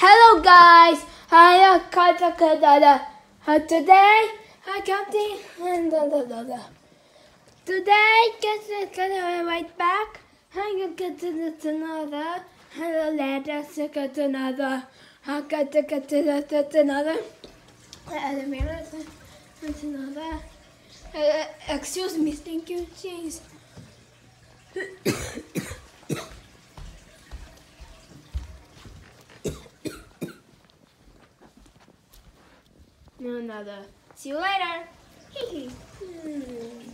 Hello guys, I am Katakadada. Today I got the Today get right back. I'm gonna get to this another. Hello let's get to another. I got to get to this another. That's another. Excuse me, thank you, jeez. No, another. See you later.